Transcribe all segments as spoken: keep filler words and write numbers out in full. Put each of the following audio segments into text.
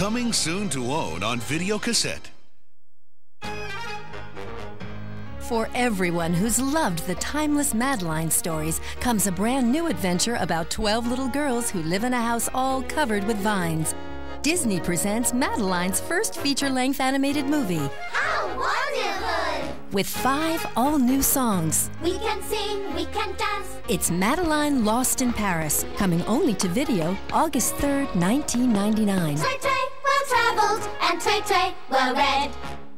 Coming soon to own on video cassette. For everyone who's loved the timeless Madeline stories comes a brand new adventure about twelve little girls who live in a house all covered with vines. Disney presents Madeline's first feature-length animated movie. How wonderful! With five all-new songs. We can sing, we can dance. It's Madeline Lost in Paris, coming only to video August third, nineteen ninety-nine. Tay Tay, well-traveled, and Tay Tay, well-read.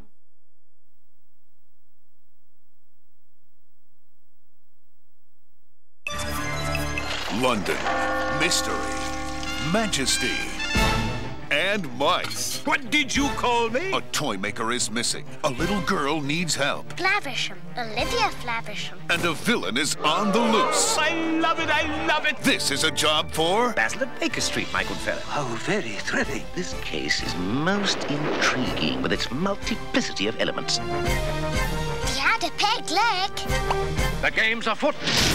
London, mystery, majesty, and mice. What did you call me? A toy maker is missing. A little girl needs help. Flaversham, Olivia Flaversham. And a villain is on the loose. I love it, I love it. This is a job for Basil at Baker Street, my good fellow. Oh, very thrilling. This case is most intriguing with its multiplicity of elements. He had a peg leg. The game's afoot.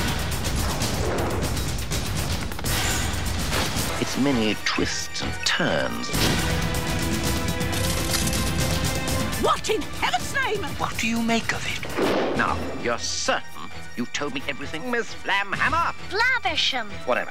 Its many twists and turns. What in heaven's name? What do you make of it? Now, you're certain you told me everything, Miss Flamhammer? Flaversham. Whatever.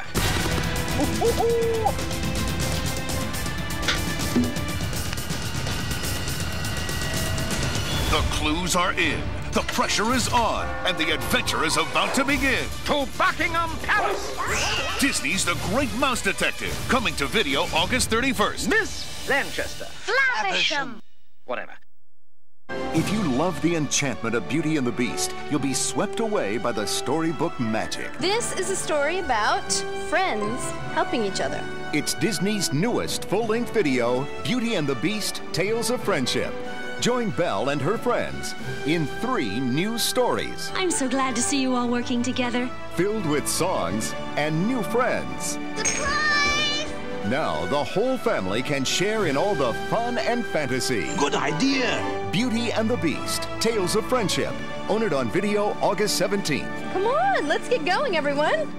The clues are in, the pressure is on, and the adventure is about to begin. To Buckingham Palace! Disney's The Great Mouse Detective, coming to video August thirty-first. Miss Lanchester. Flaversham. Whatever. If you love the enchantment of Beauty and the Beast, you'll be swept away by the storybook magic. This is a story about friends helping each other. It's Disney's newest full-length video, Beauty and the Beast, Tales of Friendship. Join Belle and her friends in three new stories. I'm so glad to see you all working together. Filled with songs and new friends. Surprise! Now the whole family can share in all the fun and fantasy. Good idea. Beauty and the Beast, Tales of Friendship. Own it on video August seventeenth. Come on, let's get going, everyone.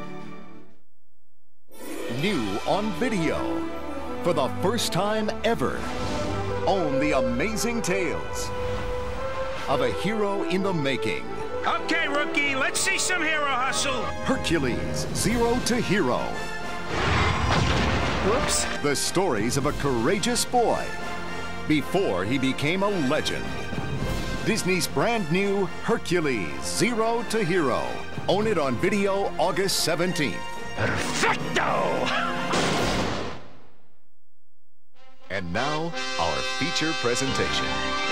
New on video. For the first time ever. Own the amazing tales of a hero in the making. Okay, rookie, let's see some hero hustle. Hercules, Zero to Hero. Whoops. The stories of a courageous boy before he became a legend. Disney's brand new Hercules, Zero to Hero. Own it on video August seventeenth. Perfecto! And now, our feature presentation.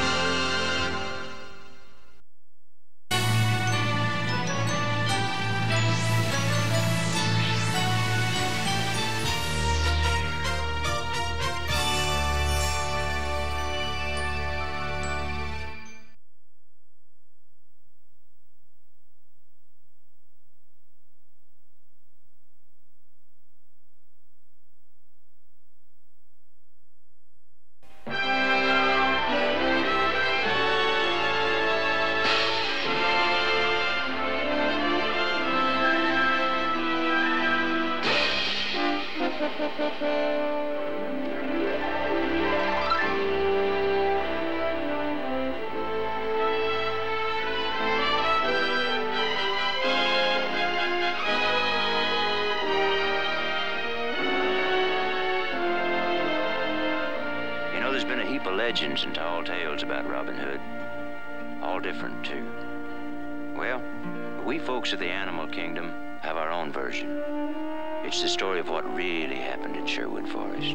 Legends and tall tales about Robin Hood. All different, too. Well, we folks of the animal kingdom have our own version. It's the story of what really happened in Sherwood Forest.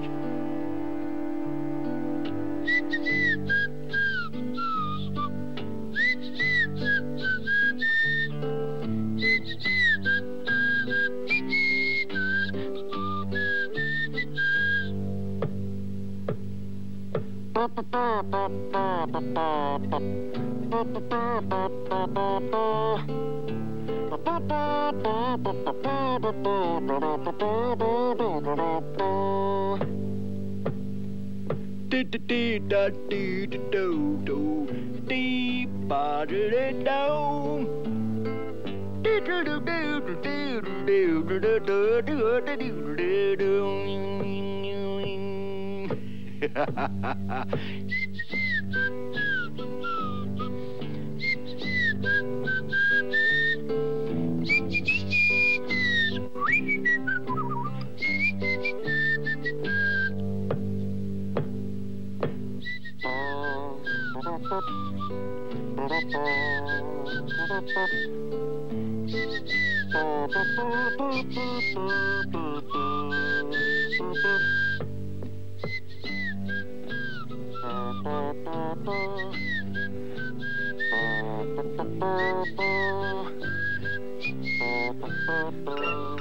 Thank you.